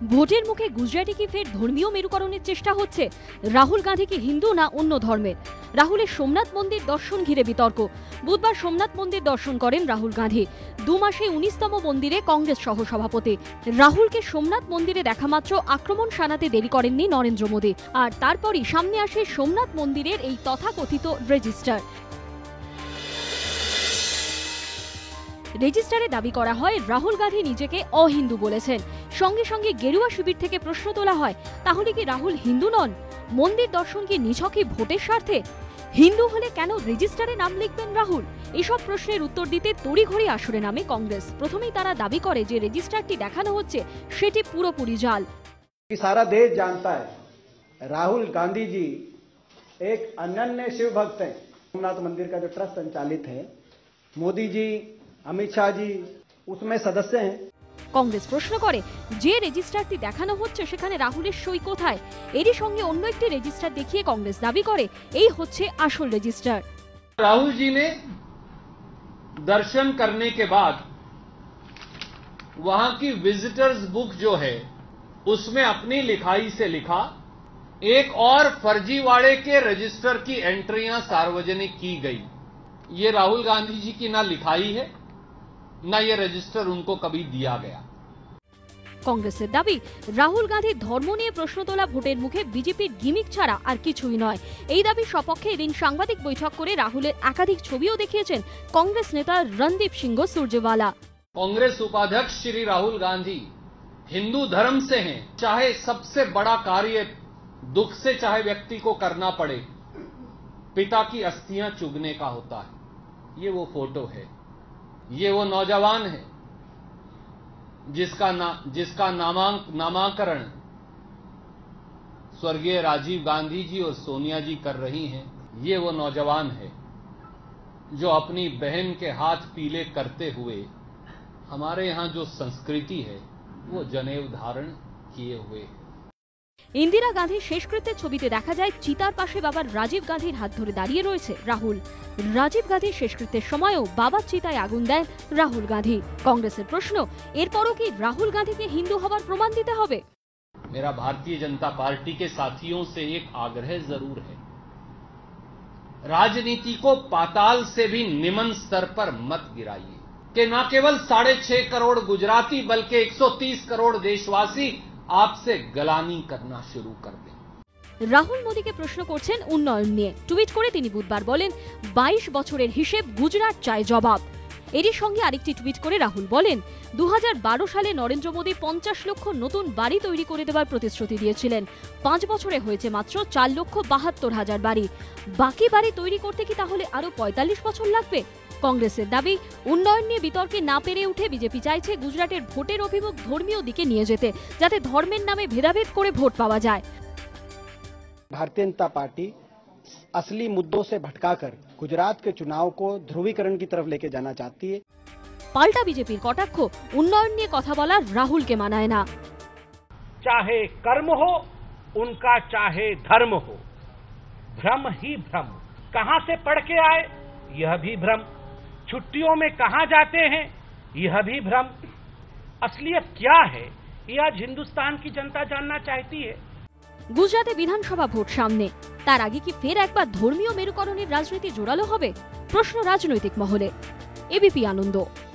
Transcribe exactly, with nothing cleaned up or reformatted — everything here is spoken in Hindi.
ভোটের মুখে গুজরাটে কি ফের ধর্মীয় মেরুকরণের চেষ্টা হচ্ছে? রাহুল গান্ধী কি হিন্দু না অন্য ধর্মের? রাহুলের সোমনাথ মন্দির দর্শন ঘিরে বিতর্ক। বুধবার সোমনাথ মন্দির দর্শন করেন রাহুল গান্ধী। দু মাসে উনিশতম মন্দিরে কংগ্রেস সহ সভাপতি। রাহুলকে সোমনাথ মন্দিরে দেখা মাত্র আক্রমণ শানাতে দেরি করেননি নরেন্দ্র মোদী। আর তারপরই সামনে আসে সোমনাথ মন্দিরের এই তথাকথিত রেজিস্টার। রেজিস্টারে দাবি করা হয় রাহুল গান্ধী নিজেকে অহিন্দু বলেছেন। সঙ্গে সঙ্গে গেরুয়া শিবির থেকে প্রশ্ন তোলা হয়, তাহলে কি রাহুল হিন্দু নন? মন্দির দর্শন কি নিছকই ভোটের স্বার্থে? হিন্দু হলে কেন রেজিস্টারে নাম লিখবেন রাহুল? এসব প্রশ্নের উত্তর দিতে তড়িঘড়ি আসরে নামে কংগ্রেস। প্রথমেই তারা দাবি করে যে রেজিস্টারটি দেখানো হচ্ছে সেটি পুরোপুরি জাল। सारा देश जानता है राहुल गांधी जी एक अनन्य शिव भक्त हैं। सोमनाथ मंदिर का जो ट्रस्ट संचालित है, मोदी जी, अमित शाह जी उसमें सदस्य हैं। কংগ্রেস প্রশ্ন করে, যে রেজিস্টারটি দেখানো হচ্ছে সেখানে রাহুলের সই কোথায়? এরই সঙ্গে অন্য একটি রেজিস্টার দেখিয়ে কংগ্রেস দাবি করে এই হচ্ছে আসল রেজিস্টার। राहुल जी ने दर्शन करने के बाद वहां की विजिटर्स बुक जो है उसमें अपनी लिखाई से लिखा, एक और फर्जीवाड़े के रजिस्टर की एंट्रियां सार्वजनिक की गई। ये राहुल गांधी जी की ना लिखाई है ना ये रजिस्टर उनको कभी दिया गया। কংগ্রেসের দাবি, রাহুল গান্ধীর ধর্ম নিয়ে প্রশ্ন তোলা ভোটের মুখে বিজেপির গিমিক ছাড়া আর কিছুই নয়। এই দাবির সপক্ষে এদিন সাংবাদিক বৈঠক করে রাহুলের একাধিক ছবিও দেখিয়েছেন কংগ্রেস নেতা রণদীপ সিংহ সুরজেওয়ালা। कांग्रेस उपाध्यक्ष श्री राहुल गांधी हिंदू धर्म से हैं, चाहे सबसे बड़ा कार्य दुख से चाहे व्यक्ति को करना पड़े, पिता की अस्थियां चुगने का होता है। ये वो फोटो है, ये वो नौजवान है जिसका ना जिसका नामांक नामाकरण स्वर्गीय राजीव गांधी जी और सोनिया जी कर रही हैं। ये वो नौजवान है जो अपनी बहन के हाथ पीले करते हुए हमारे यहां जो संस्कृति है वो जनेऊ धारण किए हुए है। ইন্দিরা গান্ধীর শেষকৃত্যের ছবিতে দেখা যায় চিতার পাশে বাবার রাজীব গান্ধীর হাত ধরে দাঁড়িয়ে রয়েছে রাহুল। রাজীব গান্ধীর শেষকৃত্যের সময়ও বাবার চিতায় আগুন দেন রাহুল গান্ধী। কংগ্রেসের প্রশ্ন, এরপরও কি রাহুল গান্ধীকে হিন্দু হবার প্রমাণ দিতে হবে? मेरा भारतीय जनता पार्टी के साथियों से एक आग्रह जरूर है, राजनीति को पाताल से भी निम्न स्तर पर मत गिराइए कि न केवल साढ़े छह करोड़ गुजराती बल्कि एक सौ तीस करोड़ देशवासी आपसे गलानी करना शुरू कर दें। রাহুল মোদীকে প্রশ্ন করছেন উন্নয়ন নিয়ে। টুইট করে তিনি বুধবার বলেন, বাইশ বছরের হিসেব, গুজরাট চায় জবাব। এরই সঙ্গে আরেকটি টুইট করে রাহুল বলেন, দু হাজার বারো সালে নরেন্দ্র মোদী পঞ্চাশ লক্ষ নতুন বাড়ি তৈরি করে দেওয়ার প্রতিশ্রুতি দিয়েছিলেন। পাঁচ বছরে হয়েছে মাত্র চার লক্ষ বাহাত্তর হাজার বাড়ি। বাকি বাড়ি তৈরি করতে কি তাহলে আরো পঁয়তাল্লিশ বছর লাগবে? কংগ্রেসের দাবি, উন্নয়ন নিয়ে বিতর্কে না পেরে উঠে বিজেপি চাইছে গুজরাটের ভোটের অভিমুখ ধর্মীয় দিকে নিয়ে যেতে, যাতে ধর্মের নামে ভেদাভেদ করে ভোট পাওয়া যায়। भारतीय जनता पार्टी असली मुद्दों से भटकाकर गुजरात के चुनाव को ध्रुवीकरण की तरफ लेके जाना चाहती है। পাল্টা বিজেপির কটাক্ষ, উন্নয়ন নিয়ে কথা বলা রাহুলকে মানায় না। चाहे कर्म हो उनका, चाहे धर्म हो, भ्रम ही भ्रम। कहां से पढ़ के आए यह भी भ्रम, छुट्टियों में कहां जाते हैं यह भी भ्रम। असलियत क्या है यह आज हिंदुस्तान की जनता जानना चाहती है। গুজরাটে বিধানসভা ভোট সামনে, তার আগে কি ফের একবার ধর্মীয় মেরুকরণের রাজনীতি জোরালো হবে? প্রশ্ন রাজনৈতিক মহলে। এবিপি আনন্দ।